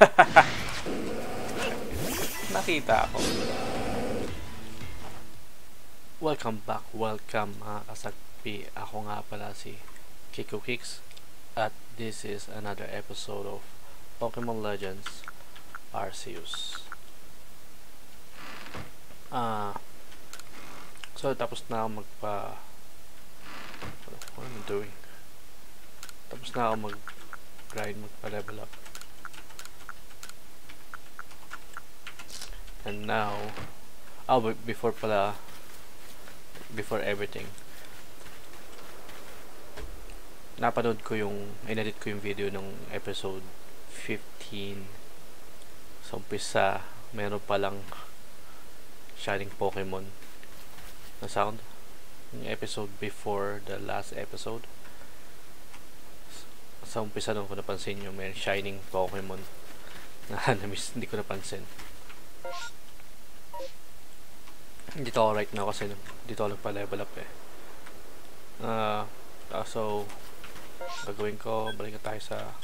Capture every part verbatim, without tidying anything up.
Nakita ako. Welcome back, welcome mga kasagpi. Ako nga pala si Kikokikz at this is another episode of Pokémon Legends Arceus. Ah, uh, so tapos na ako magpa what am I doing? Tapos na ako mag grind, magpa level up. And now, oh, but before pala before everything, napanood ko yung inedit ko yung video ng episode fifteen. Sa umpisa meron palang shining Pokemon na sound. Yung episode before the last episode, sa umpisa nung ko napansin yung may shining Pokemon na na-miss, hindi ko napansin. Dito ako right now kasi dito ako nagpa-level up eh. Uh, so, gagawin ko, balik tayo sa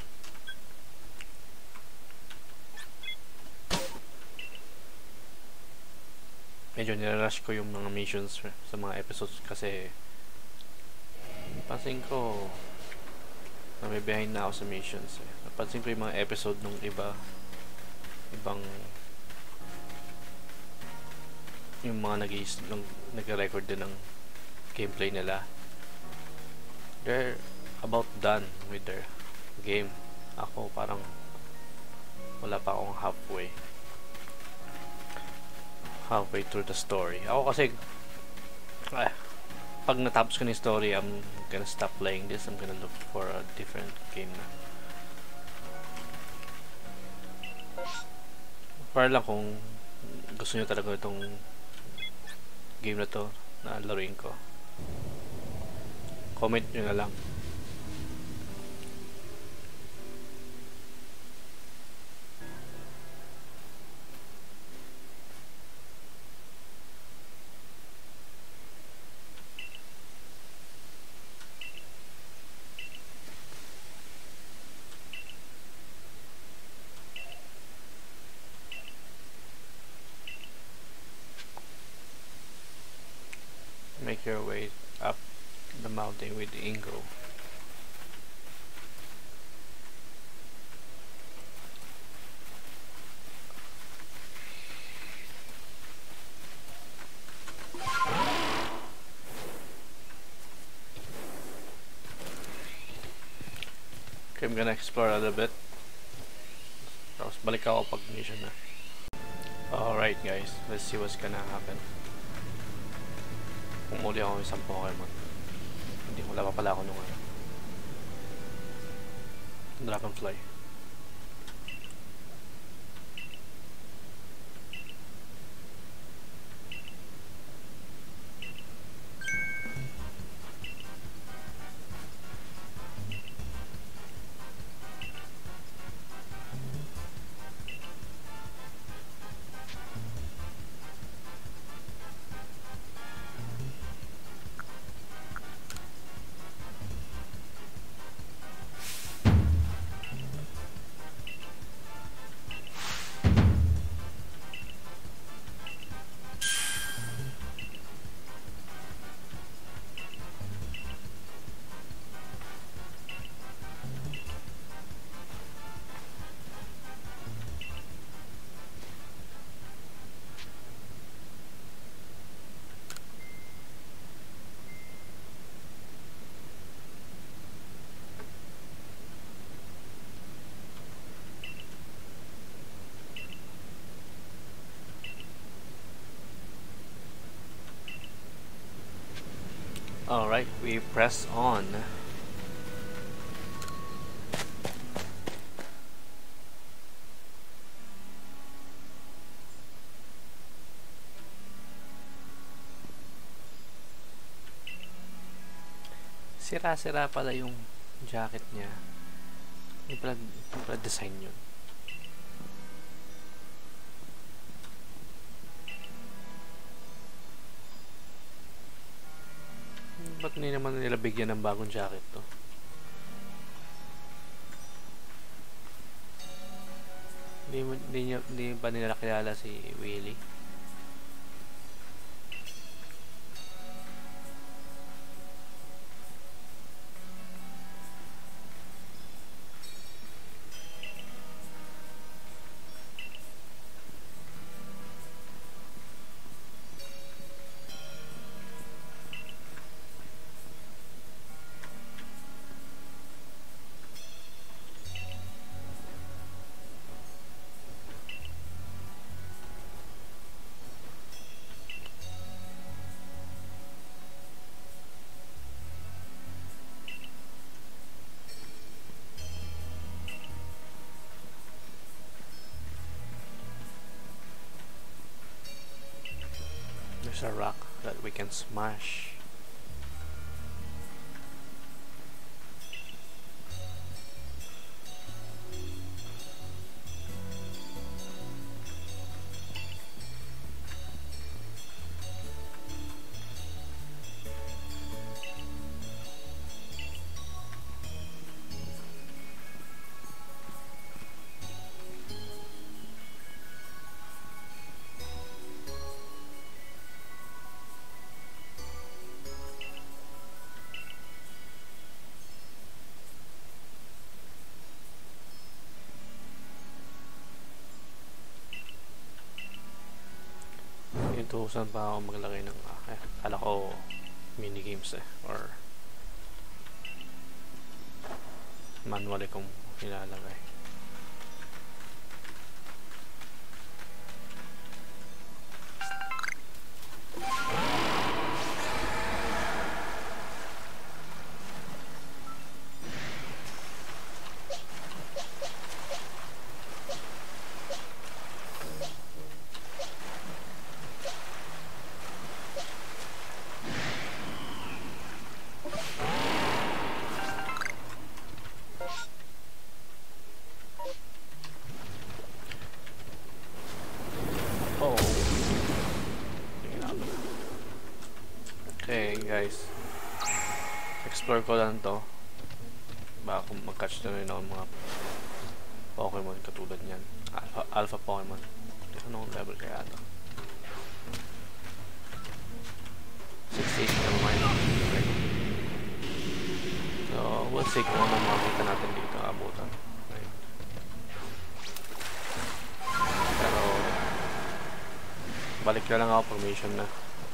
medyo nilarush ko yung mga missions sa mga episodes kasi napansin ko na may behind na ako sa missions eh. Napansin ko yung mga episode nung iba ibang yung mga nag-record din ng gameplay nila, they're about done with their game. Ako parang wala pa akong halfway halfway through the story. Ako kasi ah, pag natapos ko na yung story, I'm gonna stop playing this. I'm gonna look for a different game na. Para lang kung gusto nyo talaga itong game na to na laruin ko, comment nyo na lang. Make your way up the mountain with Ingo. Okay, I'm gonna explore a little bit. Tapos balik ako pag mission na. Alright guys, let's see what's gonna happen. Pumuli ako isang Pokemon. Hindi, wala pa pala ako nung ano, Dragonfly. Alright, we press on. Sira-sira pala yung jacket niya. Yung pala, yung pala design yun. Ba't hindi naman nila bigyan ng bagong jacket to? Hindi, mo- hindi, niya, hindi ba nila kilala si Willie? There's a rock that we can smash. Inutusan pa ako maglagay ng eh, kala ko minigames eh or manual eh kung ilalagay. Okay guys, explore ko lang to baka kung mag-catch na rin ako mga Pokemon katulad nyan, alpha, alpha Pokemon. Anong level kaya ito? sixty-eight naman mine. Okay. So we'll see kung anong makita natin dito abutan. Okay. Pero balik na lang ako pag mission na.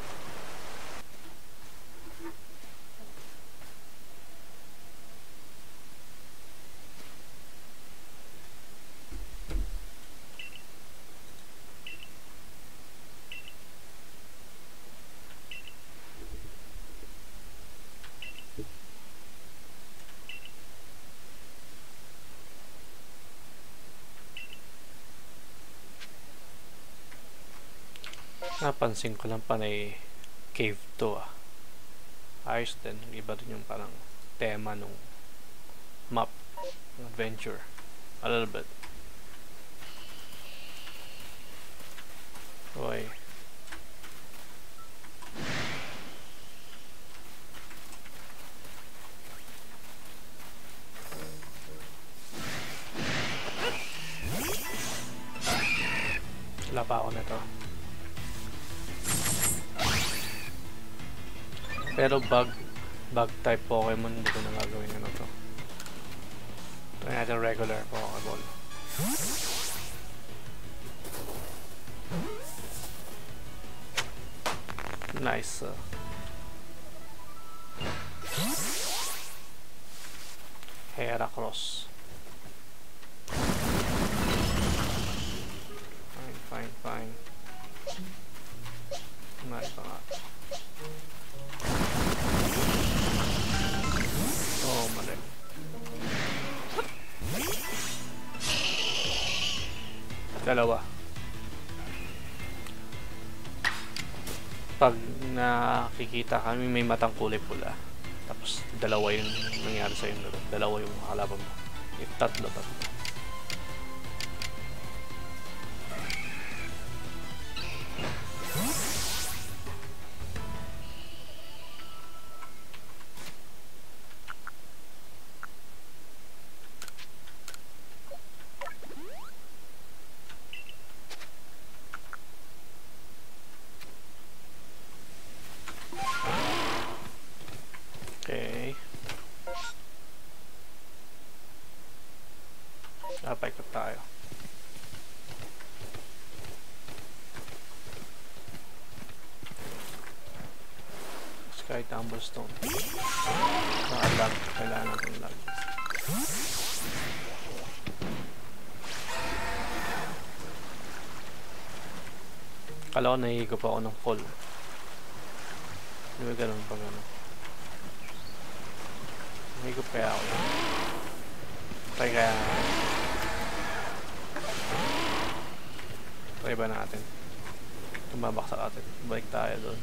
Napansin ko lang panay cave to ah. Ayos din. Iba din yung parang tema nung map. Adventure. A little bit. Okay. Wala pa ako na to. Pero bug bug type Pokemon hindi ko na gagawin ano to. Try natin regular Pokeball. Nice. Uh. Heracross. Fine, fine, fine. Nice pa nga. Oh, mali. Dalawa. Pag nakikita kami may matang kulay pula. Tapos dalawa yung nangyari sa yung dalawa yung kalaban mo. Yung tatlo, tatlo. Kahit Tumblestone. Naka-lag. Kailangan natin lag. Kala ko nahihigop ako ng fall. Hindi ba ganun pag ano? Nahihigop kaya ako. Try kaya try ba natin? Tumabak sa atin. Balik tayo doon.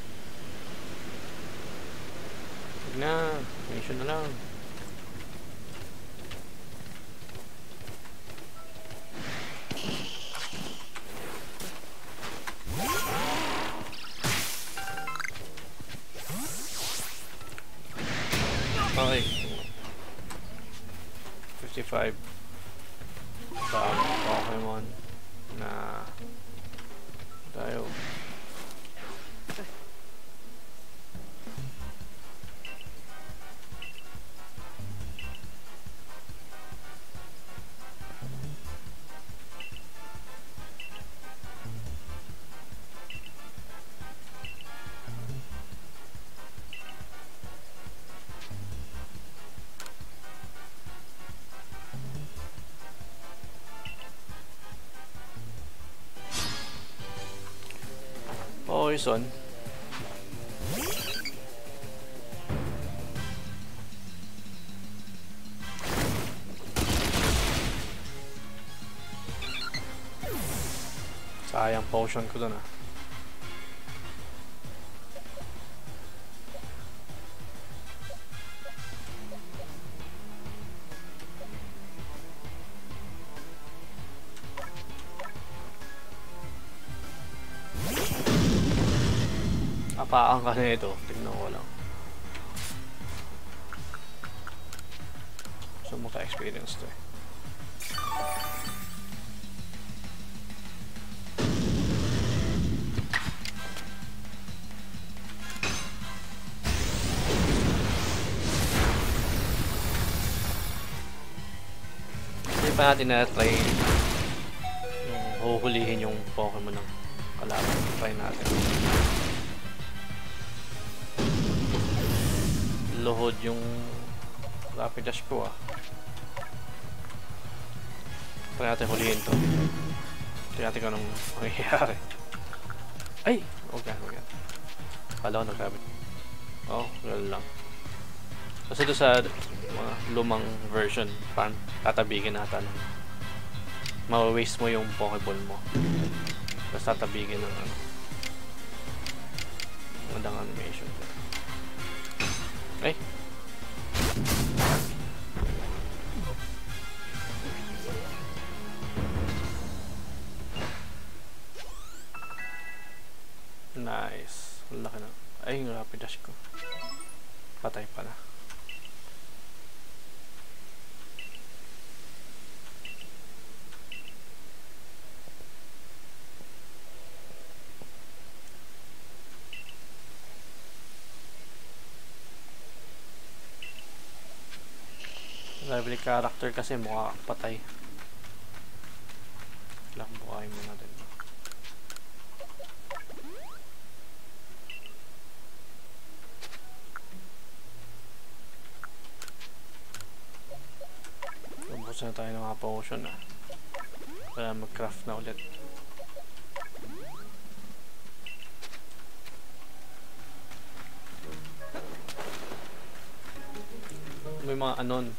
Huwag na. Mission na lang. Okay. fifty-five bagong Pokemon na tayo. Poison. Sayang potion ko dun ah. Apaan ka na ito. Tignan ko lang. So maka-experience to eh. Hindi pa natin na-try yung huhulihin yung Pokemon ng kalaban. Try natin. Luhod yung rapid dash ko ah. Try natin hulihin to. Try natin kung anong mangyayari. Ay! Okay, okay. Kala ko nag-rapid. Oh, well lang. Kasi doon sa mga lumang version, parang tatabigin natin. Ma-waste mo yung Pokeball mo. Tapos tatabigin ng ano. Magandang animation. Ay. Nice. Laki na. Ay, yung rapid dash ko. Patay pala. Lively character kasi mukha patay. Lang bukayin mo natin. Ubus na tayo ng mga potion ah. Para mag-craft na ulit. May mga anon.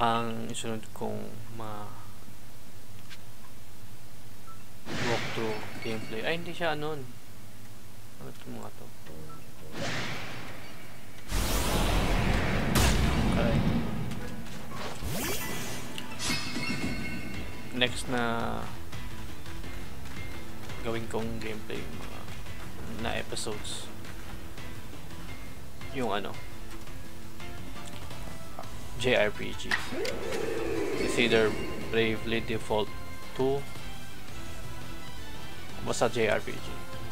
Baka ang isunod kong ma walkthrough gameplay. Ay, hindi siya anon. Ano ito mga to? Okay. Next na gawin kong gameplay mga na episodes. Yung ano? J R P G. It's either Bravely Default two basta J R P G.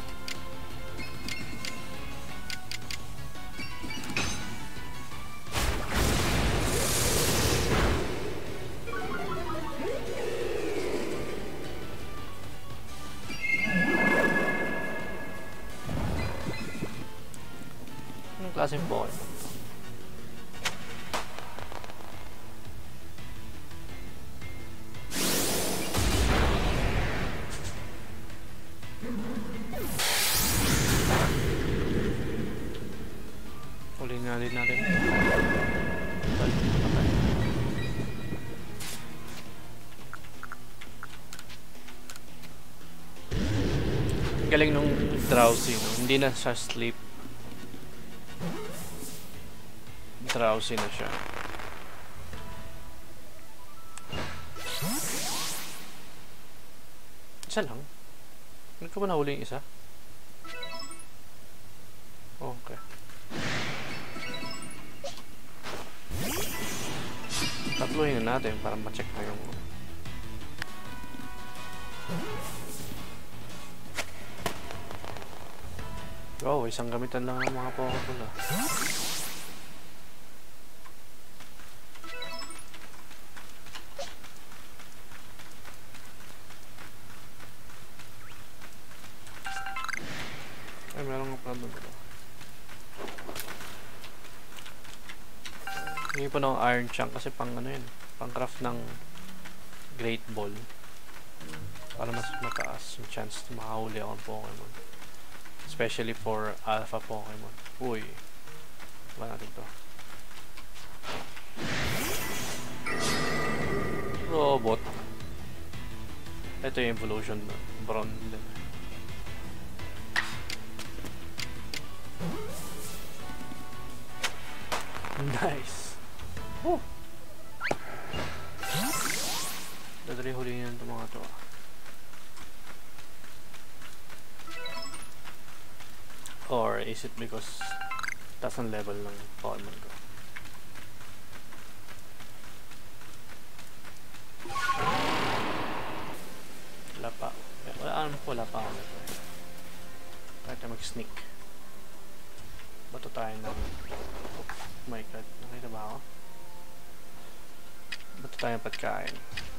Anong klaseng Pokemon? Ulihin na din natin. Galing nung drowsy, no? Hindi na siya sleep. Drowsy na siya. Isa lang? Hindi ko ba nahuli yung isa? Oh, okay. Tatluhin na natin para ma-check na yung oh, isang gamitan lang ng mga Pokéball ah. Ay, meron nga pala doon. Hindi pa ng iron chunk kasi pang ano yun, pang craft ng great ball para mas mataas yung chance na makahuli akong Pokemon, especially for alpha Pokemon. Uy, wala natin to. Robot. Ito yung evolution na brown din. Nice. Oh. Dadali huliin yan itong mga to. Or is it because taas ang level ng Pokemon ko? Wala pa. Wala, alam ko wala pa ako nito. Kahit na mag-sneak. Bato tayo ng... Oh my god, nakita ba ako? Bato tayo ng pagkain.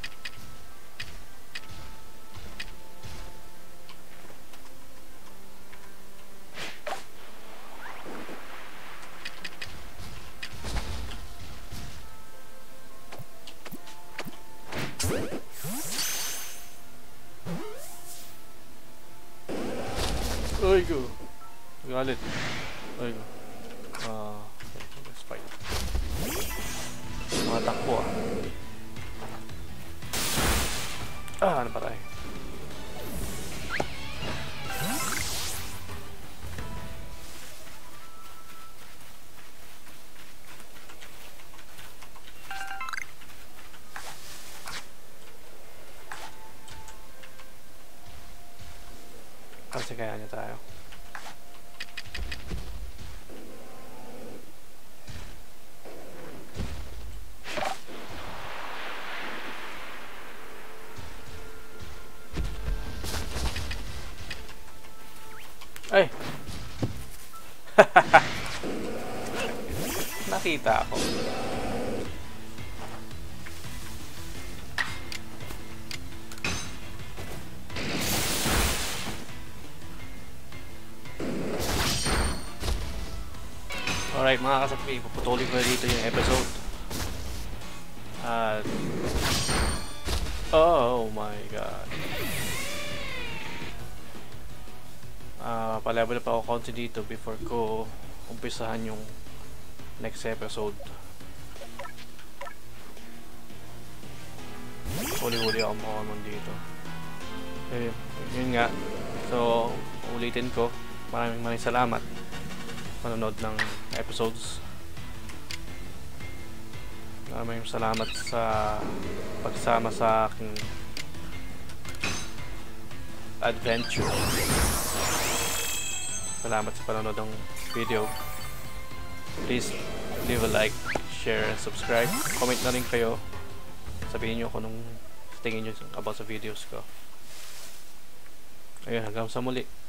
Uy ko! Galit. Uy ko. Ah, okay, let's fight. Mga takbo ah. Ah, ano pa tayo? Kasi kaya niya tayo. Ay! Nakita ako. Alright mga kasapi, puputulin ko na dito yung episode. At... oh my god. Uh, pa-level pa ako konti dito before ko umpisahan yung next episode. huli-huli akong Pokemon dito. Eh, yun nga. So, ulitin ko. Maraming maraming salamat manonood ng episodes. Maraming salamat sa pagsama sa aking adventure. Salamat sa panonood ng video. Please leave a like, share, and subscribe. Comment na rin kayo. Sabihin nyo kung anong tingin nyo about sa videos ko. Ayun, hanggang sa muli.